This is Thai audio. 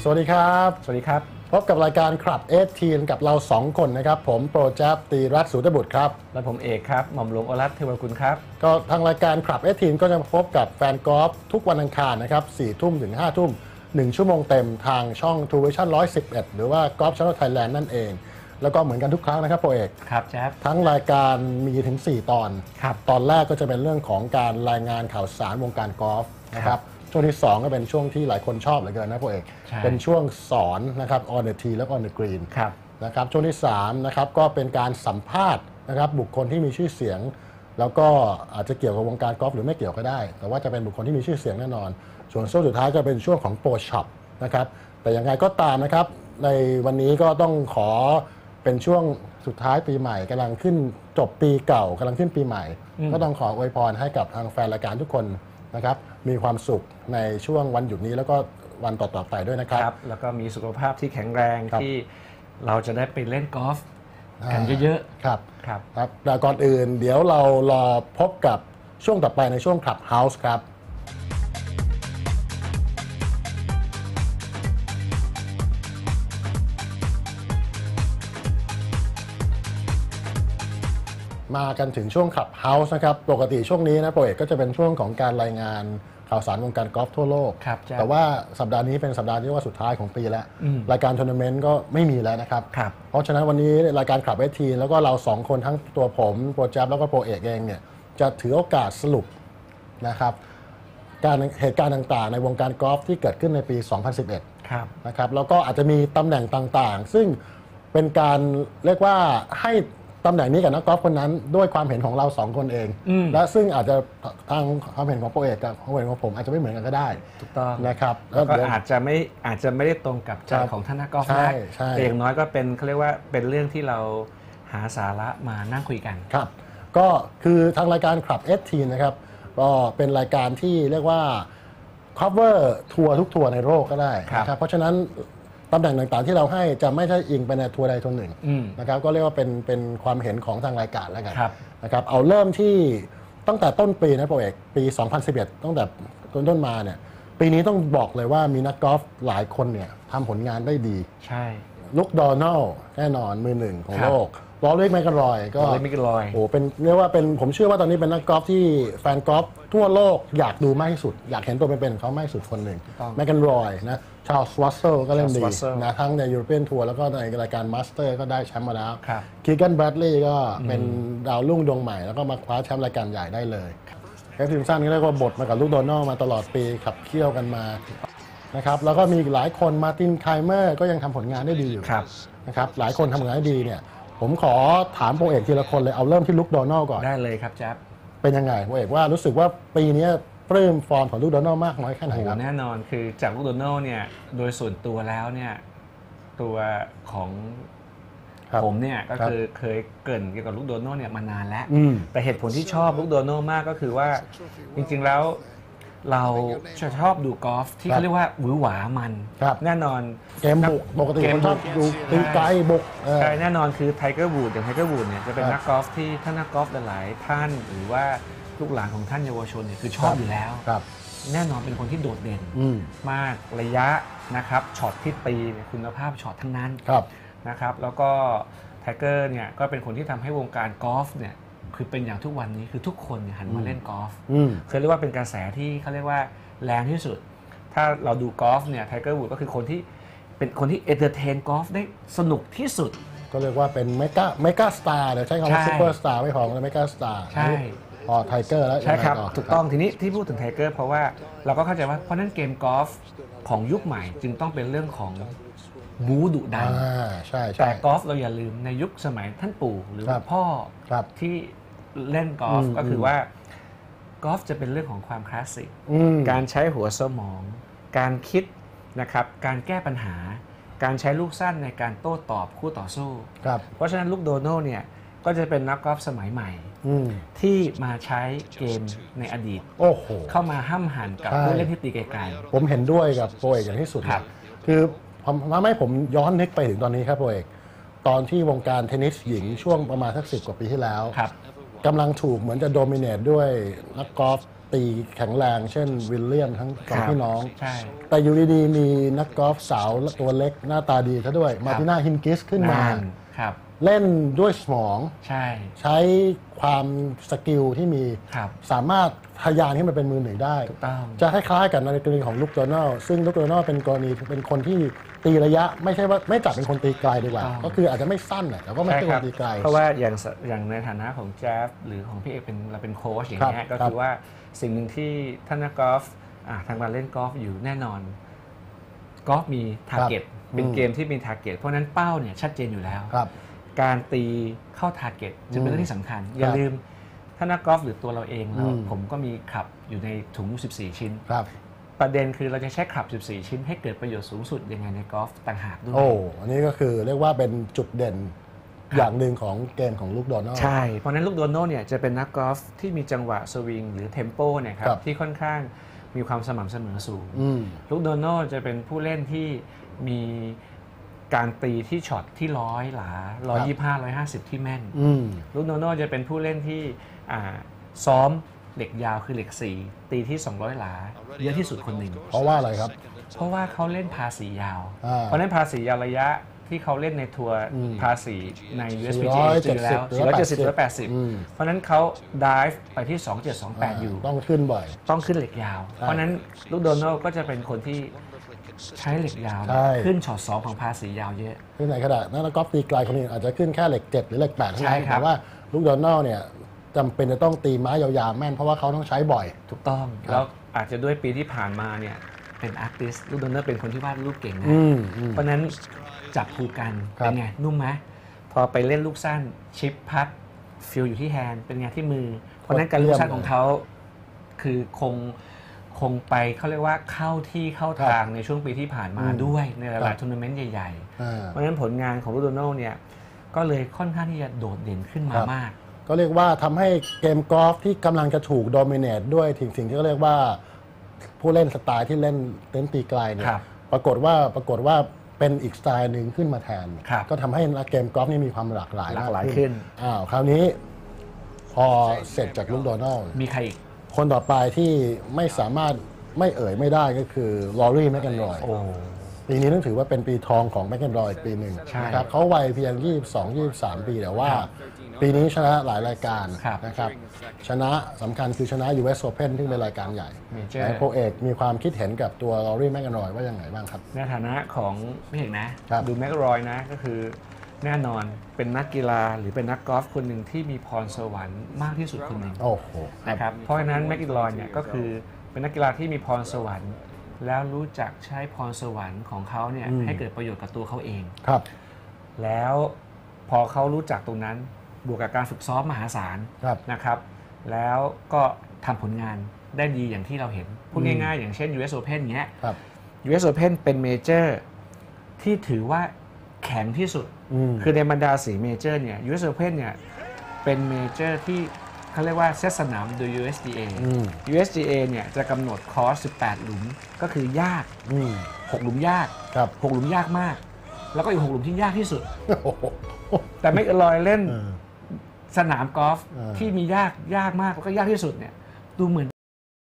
วัสดีครับสวัสดีครับพบกับรายการคลับ18กับเรา2คนนะครับผมโปรแจ๊บตีรัตน์สุทธบุตรครับและผมเอกครับหม่อมหลวงโอรัตน์เทวกุลครับก็ทางรายการคลับ18ก็จะพบกับแฟนกอล์ฟทุกวันอังคารนะครับ4 ทุ่มถึง5 ทุ่ม1 ชั่วโมงเต็มทางช่อง True Vision 111หรือว่า Golf Channel Thailand นั่นเองแล้วก็เหมือนกันทุกครั้งนะครับโปรเอกครับแจ๊บทั้งรายการมีถึง4 ตอนตอนแรกก็จะเป็นเรื่องของการรายงานข่าวสารวงการกอล์ฟนะครับช่วงที่2ก็เป็นช่วงที่หลายคนชอบเหลือเกินนะพ่อเอกเป็นช่วงสอนนะครับ on the tee และ on the green นะครับช่วงที่3นะครับก็เป็นการสัมภาษณ์นะครับบุคคลที่มีชื่อเสียงแล้วก็อาจจะเกี่ยวกับวงการกอล์ฟหรือไม่เกี่ยวก็ได้แต่ว่าจะเป็นบุคคลที่มีชื่อเสียงแน่นอนส่วนช่วงสุดท้ายจะเป็นช่วงของโปรช็อปนะครับแต่อย่างไรก็ตามนะครับในวันนี้ก็ต้องขอเป็นช่วงสุดท้ายปีใหม่กำลังขึ้นจบปีเก่ากำลังขึ้นปีใหม่ก็ต้องขออวยพรให้กับทางแฟนรายการทุกคนนะครับมีความสุขในช่วงวันหยุดนี้แล้วก็วันต่อๆไปด้วยนะครับแล้วก็มีสุขภาพที่แข็งแรงที่เราจะได้ไปเล่นกอล์ฟกันเยอะๆครับแต่ก่อนอื่นเดี๋ยวเรารอพบกับช่วงต่อไปในช่วง Clubhouse ครับมากันถึงช่วง Clubhouse นะครับปกติช่วงนี้นะโปรเอกก็จะเป็นช่วงของการรายงานข่าวสารวงการกอล์ฟทั่วโลกแต่ว่าสัปดาห์นี้เป็นสัปดาห์ที่ว่าสุดท้ายของปีแล้วรายการทัวร์นาเมนต์ก็ไม่มีแล้วนะครับเพราะฉะนั้นวันนี้รายการคลับ18แล้วก็เรา2คนทั้งตัวผมโปรแจ๊บแล้วก็โปรเอกเองเนี่ยจะถือโอกาสสรุปนะครับเหตุการณ์ต่างๆในวงการกอล์ฟที่เกิดขึ้นในปี 2011นะครับแล้วก็อาจจะมีตำแหน่งต่างๆซึ่งเป็นการเรียกว่าให้ตำแหน่งนี้กับนักกอล์ฟคนนั้นด้วยความเห็นของเรา2คนเองและซึ่งอาจจะทางความเห็นของโปรเอกกับความเห็นของผมอาจจะไม่เหมือนกันก็ได้ถูกต้องนะครับแล้วก็อาจจะไม่ได้ตรงกับใจของท่านนักกอล์ฟนะแต่อย่างน้อยก็เป็นเขาเรียกว่าเป็นเรื่องที่เราหาสาระมานั่งคุยกันครับก็คือทางรายการคลับ18นะครับก็เป็นรายการที่เรียกว่า cover ทัวร์ทุกทัวร์ในโลกก็ได้นะครับเพราะฉะนั้นตำแหน่งต่างๆที่เราให้จะไม่ใช่อิงไปในทัวร์ใดทัวร์หนึ่งนะครับก็เรียกว่าเป็นความเห็นของทางรายการแล้วกันนะครับเอาเริ่มที่ตั้งแต่ต้นปีนะโปรเอกปี 2011ตั้งแต่ต้นมาเนี่ยปีนี้ต้องบอกเลยว่ามีนักกอล์ฟหลายคนเนี่ยทำผลงานได้ดีใช่ลุคโดนัลแน่นอนมือหนึ่งของโลกลอเล็กแมคกันรอยก็โอ้เป็นเรียกว่าเป็นผมเชื่อว่าตอนนี้เป็นนักกอล์ฟที่แฟนกอล์ฟทั่วโลกอยากดูมากที่สุดอยากเห็นตัวเป็นๆเขามากที่สุดคนหนึ่งแมคกันรอยนะชาร์ลส์วัสเซลก็เล่นดีนะทั้งในยูโรเปียนทัวร์แล้วก็ในรายการมาสเตอร์ก็ได้แชมป์มาแล้วคีแกนแบรดลีย์ก็เป็นดาวรุ่งดวงใหม่แล้วก็มาคว้าแชมป์รายการใหญ่ได้เลยแคทริมสันนี่เรียกว่าบทมากับลูกโดนัลมาตลอดปีขับเคี่ยวกันมานะครับแล้วก็มีหลายคนมาร์ตินไคลเมอร์ก็ยังทำผลงานได้ดีอยู่นะครับหลายคนทำผลงานได้ดีเนี่ยผมขอถามโปรเอกทีละคนเลยเอาเริ่มที่ลุคโดนัลก่อนได้เลยครับแจ๊บเป็นยังไงโปรเอกว่ารู้สึกว่าปีนี้ปลื้มฟอร์มของลูกโดนัลมากน้อยแค่ไหนครับแน่นอนคือจากลูกโดนัลเนี่ยโดยส่วนตัวแล้วเนี่ยตัวของผมเนี่ยก็คือเคยเกริ่นเกี่ยวกับลูกโดนัลเนี่ยมานานแล้วแต่เหตุผลที่ชอบลูกโดนัลมากก็คือว่าจริงๆแล้วเราจะชอบดูกอล์ฟที่เขาเรียกว่าหวือหวามันแน่นอนเกมบุกปกติผมชอบดูตีไกลบุกใช่แน่นอนคือไทเกอร์วูดอย่างไทเกอร์วูดเนี่ยจะเป็นนักกอล์ฟที่ท่านนักกอล์ฟหลายท่านหรือว่าลูกหลานของท่านเยาวชนเนี่ยคือชอบอยู่แล้วแน่นอนเป็นคนที่โดดเด่นมากระยะนะครับช็อตที่ตีคุณภาพช็อตทั้งนั้นนะครับแล้วก็ไทเกอร์เนี่ยก็เป็นคนที่ทำให้วงการกอล์ฟเนี่ยคือเป็นอย่างทุกวันนี้คือทุกคนหันมาเล่นกอล์ฟเคยเรียกว่าเป็นกระแสที่เขาเรียกว่าแรงที่สุดถ้าเราดูกอล์ฟเนี่ยไทเกอร์วูดก็คือคนที่เป็นคนที่เอนเตอร์เทนกอล์ฟได้สนุกที่สุดก็เรียกว่าเป็นเมกาสตาร์เดี๋ยวใช้คำว่าซูเปอร์สตาร์ไม่พอเลยเมกาสตาร์ใช่พอไทเกอร์แล้วใช่ครับถูกต้องทีนี้ที่พูดถึงไทเกอร์เพราะว่าเราก็เข้าใจว่าเพราะนั้นเกมกอล์ฟของยุคใหม่จึงต้องเป็นเรื่องของบู๊ดุดันแต่กอล์ฟเราอย่าลืมในยุคสมัยท่านปู่หรือพ่อที่เล่นกอล์ฟก็คือว่ากอล์ฟจะเป็นเรื่องของความคลาสสิกการใช้หัวสมองการคิดนะครับการแก้ปัญหาการใช้ลูกสั้นในการโต้ตอบคู่ต่อสู้เพราะฉะนั้นลูกโดนัลเนี่ยก็จะเป็นนักกอล์ฟสมัยใหม่ที่มาใช้เกมในอดีตเข้ามาห้ำหั่นกับผู้เล่นที่ตีไกลๆผมเห็นด้วยกับโปรเอกอย่างที่สุดคือทำให้ผมย้อนนึกไปถึงตอนนี้ครับโปรเอกตอนที่วงการเทนนิสหญิงช่วงประมาณสัก10 กว่าปีที่แล้วกำลังถูกเหมือนจะโดมิเนตด้วยนักกอล์ฟตีแข็งแรงเช่นวิลเลียมทั้งสองพี่น้องใช่แต่อยู่ดีๆมีนักกอล์ฟสาวตัวเล็กหน้าตาดีซะด้วยมาร์ติน่าฮินกิสขึ้นมาครับเล่นด้วยสมองใช่ใช้ความสกิลที่มีครับสามารถทะยานให้มันเป็นมือหนึ่งได้ถูกต้องจะคล้ายๆกับในกรณีของลูกโดนัลซึ่งลูกโดนัลเป็นกรณีเป็นคนที่ตีระยะไม่ใช่ว่าไม่จับเป็นคนตีไกลดีกว่า ก็คืออาจจะไม่สั้นแต่ก็ไม่ใช่คนตีไกลเพราะว่าอย่างในฐานะของแจ๊ฟหรือของพี่เอกเราเป็นโค้ชอย่างเงี้ยก็คือว่าสิ่งหนึ่งที่ท่านนักกอล์ฟทางการเล่นกอล์ฟอยู่แน่นอนกอล์ฟมีทาร์เก็ตเป็นเกมที่มีทาร์เก็ตเพราะนั้นเป้าเนี่ยชัดเจนอยู่แล้วการตีเข้าทาร์เก็ตจึงเป็นเรื่องที่สำคัญอย่าลืมถ้านักกอล์ฟหรือตัวเราเองแล้วผมก็มีคลับอยู่ในถุง14 ชิ้นประเด็นคือเราจะใช้คลับ14 ชิ้นให้เกิดประโยชน์สูงสุดยังไงในกอล์ฟต่างหากด้วยอันนี้ก็คือเรียกว่าเป็นจุดเด่นอย่างหนึ่งของเกมของลูกโดนัลใช่เพราะนั้นลูกโดนัลเนี่ยจะเป็นนักกอล์ฟที่มีจังหวะสวิงหรือเทมโปเนี่ยครับที่ค่อนข้างมีความสม่ำเสมอสูงลูกโดนัลจะเป็นผู้เล่นที่มีการตีที่ช็อตที่100 หลา 125 150 ที่แม่นลูกโดนัลจะเป็นผู้เล่นที่ซ้อมเหล็กยาวคือเหล็ก4ตีที่200 หลาเยอะที่สุดคนหนึ่งเพราะว่าอะไรครับเพราะว่าเขาเล่นพาสียาวเพราะนั้นพาสียาวระยะที่เขาเล่นในทัวร์พาสีใน USPGA จริงแล้ว470-180เพราะนั้นเขาดิฟไปที่2728อยู่ต้องขึ้นบ่อยต้องขึ้นเหล็กยาวเพราะนั้นลูกโดนัลก็จะเป็นคนที่ใช้เหล็กยาวขึ้นช็อต2ของพาสียาวเยอะขึ้นไหนขนาดนั้นกอล์ฟตีไกลคนอื่นอาจจะขึ้นแค่เหล็ก7หรือเหล็ก8ใช่แต่ว่าลูกโดนัลเนี่ยจำเป็นจะต้องตีไม้ยาวๆแม่นเพราะว่าเขาต้องใช้บ่อยถูกต้องแล้วอาจจะด้วยปีที่ผ่านมาเนี่ยเป็นอาร์ติสต์ลูกโดนัลเป็นคนที่วาดรูปเก่งนะเพราะนั้นจับผูกกันเป็นไงนุ่มไหมพอไปเล่นลูกสั้นชิปพัดฟิลอยู่ที่แฮนด์เป็นไงที่มือเพราะนั้นการลูกสั้นของเขาคือคงไปเขาเรียกว่าเข้าที่เข้าทางในช่วงปีที่ผ่านมาด้วยในหลายๆทัวร์นาเมนต์ใหญ่ๆเพราะฉะนั้นผลงานของลูกโดนัลเนี่ยก็เลยค่อนข้างที่จะโดดเด่นขึ้นมามากก็เรียกว่าทำให้เกมกอล์ฟที่กำลังจะถูกโดมิเนตด้วยสิ่งที่เรียกว่าผู้เล่นสไตล์ที่เล่นตีไกลเนี่ยปรากฏว่าเป็นอีกสไตล์หนึ่งขึ้นมาแทนก็ทำให้เกมกอล์ฟนี่มีความหลากหลายขึ้นคราวนี้พอเสร็จจากลูกโดนัลมีใครอีกคนต่อไปที่ไม่สามารถไม่เอ่ยไม่ได้ก็คือลอรี่แมคเคนรอยปีนี้ต้องถือว่าเป็นปีทองของแมคเคนรอยปีหนึ่งนะครับเขาวัยเพียง 22-23 ปีแต่ว่าปีนี้ชนะหลายรายการนะครับชนะสำคัญคือชนะ US Open ที่เป็นรายการใหญ่โปรเอกมีความคิดเห็นกับตัวลอรี่แมคเคนรอยว่ายังไงบ้างครับในฐานะของพี่เอกนะดูแมคเคนรอยนะก็คือแน่นอนเป็นนักกีฬาหรือเป็นนักกอล์ฟคนหนึ่งที่มีพรสวรรค์มากที่สุดคนหนึ่งนะครับเพราะฉะนั้นแมคเคนรอยเนี่ยก็คือเป็นนักกีฬาที่มีพรสวรรค์แล้วรู้จักใช้พรสวรรค์ของเขาเนี่ยให้เกิดประโยชน์กับตัวเขาเองครับแล้วพอเขารู้จักตรงนั้นบวกกับการฝึกซ้อมมหาศาลนะครับแล้วก็ทำผลงานได้ดีอย่างที่เราเห็นพูดง่ายๆอย่างเช่น US Open เนี้ย US Open เป็นเมเจอร์ที่ถือว่าแข็งที่สุดคือในบรรดา4เมเจอร์เนี่ย US Open เนี่ยเป็นเมเจอร์ที่เขาเรียกว่าเซตสนามโดย USGA เนี่ยจะกำหนดคอร์ส18หลุมก็คือยาก6หลุมยาก6หลุมยากมากแล้วก็อีก6หลุมที่ยากที่สุดแต่ไม่ลอยเล่นสนามกอล์ฟที่มียากมากแล้วก็ยากที่สุดเนี่ยดูเหมือน